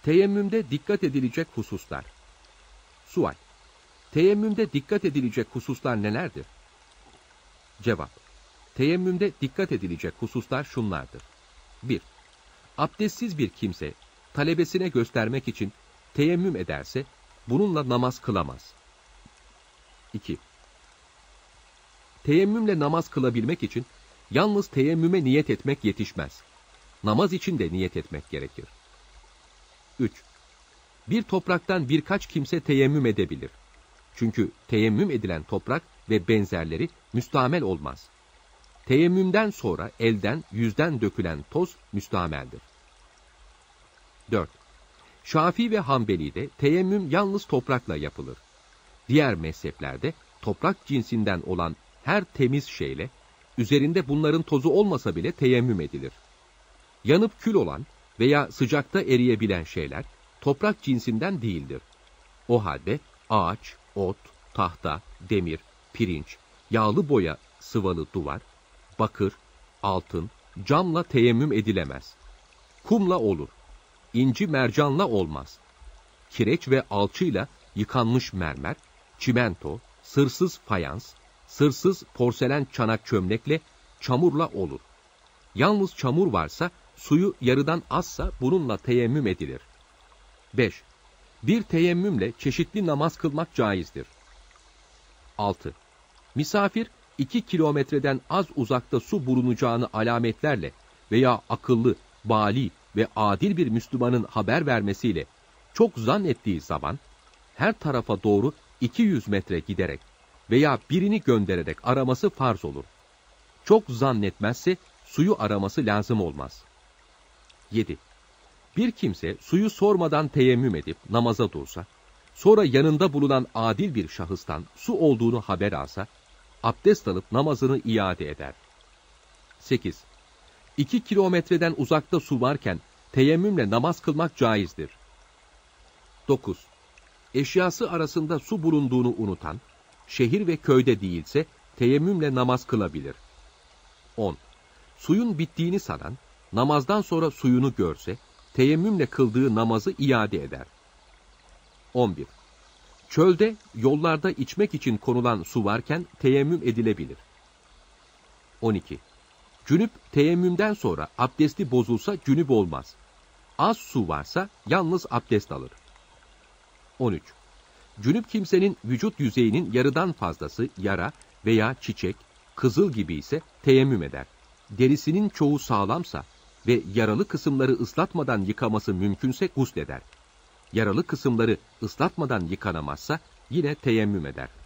Teyemmümde dikkat edilecek hususlar. Sual: Teyemmümde dikkat edilecek hususlar nelerdir? Cevap: Teyemmümde dikkat edilecek hususlar şunlardır. 1. Abdestsiz bir kimse, talebesine göstermek için teyemmüm ederse, bununla namaz kılamaz. 2. Teyemmümle namaz kılabilmek için, yalnız teyemmüme niyet etmek yetişmez. Namaz için de niyet etmek gerekir. 3. Bir topraktan birkaç kimse teyemmüm edebilir. Çünkü teyemmüm edilen toprak ve benzerleri müstamel olmaz. Teyemmümden sonra elden, yüzden dökülen toz müstameldir. 4. Şafii ve Hanbeli'de teyemmüm yalnız toprakla yapılır. Diğer mezheplerde toprak cinsinden olan her temiz şeyle, üzerinde bunların tozu olmasa bile teyemmüm edilir. Yanıp kül olan veya sıcakta eriyebilen şeyler toprak cinsinden değildir. O halde ağaç, ot, tahta, demir, pirinç, yağlı boya, sıvalı duvar, bakır, altın, camla teyemmüm edilemez. Kumla olur. İnci mercanla olmaz. Kireç ve alçıyla yıkanmış mermer, çimento, sırsız fayans, sırsız porselen çanak çömlekle, çamurla olur. Yalnız çamur varsa, suyu yarıdan azsa bununla teyemmüm edilir. 5. Bir teyemmümle çeşitli namaz kılmak caizdir. 6. Misafir, 2 kilometreden az uzakta su bulunacağını alametlerle veya akıllı, bali ve adil bir Müslümanın haber vermesiyle çok zannettiği zaman, her tarafa doğru 200 metre giderek veya birini göndererek araması farz olur. Çok zannetmezse suyu araması lazım olmaz. 7. Bir kimse suyu sormadan teyemmüm edip namaza dursa, sonra yanında bulunan adil bir şahıstan su olduğunu haber alsa, abdest alıp namazını iade eder. 8. 2 kilometreden uzakta su varken teyemmümle namaz kılmak caizdir. 9. Eşyası arasında su bulunduğunu unutan, şehir ve köyde değilse teyemmümle namaz kılabilir. 10. Suyun bittiğini sanan, namazdan sonra suyunu görse, teyemmümle kıldığı namazı iade eder. 11. Çölde, yollarda içmek için konulan su varken teyemmüm edilebilir. 12. Cünüp teyemmümden sonra abdesti bozulsa cünüp olmaz. Az su varsa yalnız abdest alır. 13. Cünüp kimsenin vücut yüzeyinin yarıdan fazlası yara veya çiçek, kızıl gibi ise teyemmüm eder. Derisinin çoğu sağlamsa ve yaralı kısımları ıslatmadan yıkaması mümkünse gusleder. Yaralı kısımları ıslatmadan yıkanamazsa yine teyemmüm eder.